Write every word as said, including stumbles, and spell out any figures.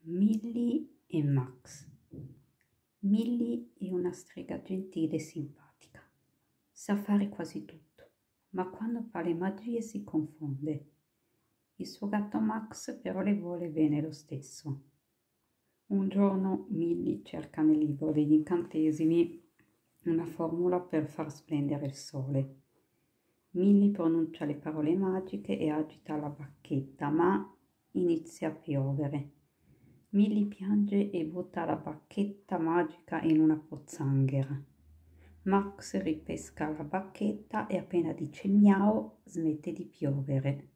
Milly e Max. Milly è una strega gentile e simpatica. Sa fare quasi tutto, ma quando fa le magie si confonde. Il suo gatto Max però le vuole bene lo stesso. Un giorno Milly cerca nel libro degli incantesimi una formula per far splendere il sole. Milly pronuncia le parole magiche e agita la bacchetta, ma inizia a piovere. Milly piange e butta la bacchetta magica in una pozzanghera. Max ripesca la bacchetta e appena dice miau smette di piovere.